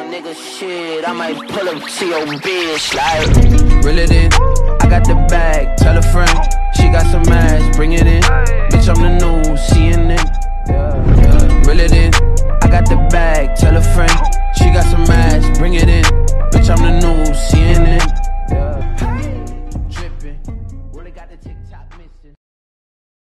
nigga, shit, I might pull up to your bitch, like. Reel it in, I got the bag, tell a friend. She got some ass, bring it in. Bitch, I'm the new CNN. Reel it in, I got the bag, tell a friend. She got some ass, bring it in. Bitch, I'm the new CNN.